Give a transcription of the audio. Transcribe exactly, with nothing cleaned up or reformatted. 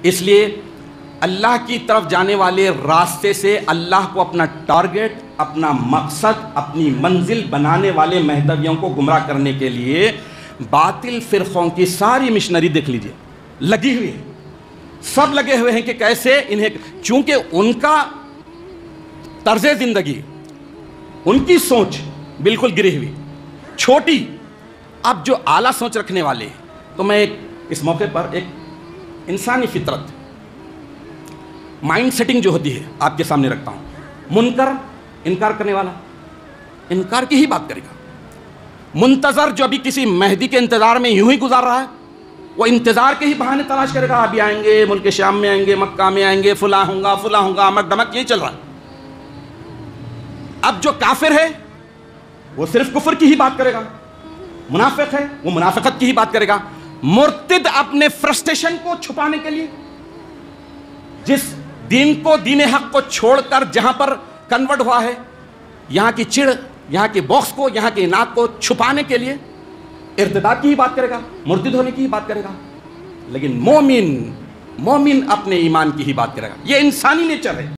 اس لیے اللہ کی طرف جانے والے راستے سے اللہ کو اپنا ٹارگٹ، اپنا مقصد، اپنی منزل بنانے والے مہدویوں کو گمراہ کرنے کے لیے باطل فرقوں کی ساری مشنری دیکھ لیجئے لگی ہوئی ہے. سب لگے ہوئے ہیں کہ کیسے انہیں، چونکہ ان کا طرز زندگی، ان کی سوچ بالکل گری ہوئی چھوٹی. اب جو اعلیٰ سوچ رکھنے والے ہیں، تو میں ایک اس موقع پر ایک انسانی فطرت، مائنڈ سیٹنگ جو ہوتی ہے آپ کے سامنے رکھتا ہوں. منکر انکار کرنے والا انکار کی ہی بات کرے گا. منتظر جو ابھی کسی مہدی کے انتظار میں یوں ہی گزار رہا ہے، وہ انتظار کے ہی بہانے تلاش کرے گا. ابھی آئیں گے، ملک شام میں آئیں گے، مکہ میں آئیں گے، فلاں ہوں گا فلاں ہوں گا، امک دمک، یہ چل رہا ہے. اب جو کافر ہے وہ صرف کفر کی ہی بات کرے گا، منافق ہے وہ منافقت کی ہی بات کرے گا. مرتد اپنے فرسٹریشن کو چھپانے کے لیے، جس دین کو، دین حق کو چھوڑ کر جہاں پر کنورٹ ہوا ہے، یہاں کی چڑ، یہاں کی بوکس کو، یہاں کی اناد کو چھپانے کے لیے ارتداد کی ہی بات کرے گا، مرتد ہونے کی ہی بات کرے گا. لیکن مومن مومن اپنے ایمان کی ہی بات کرے گا. یہ انسانی نیچر ہے.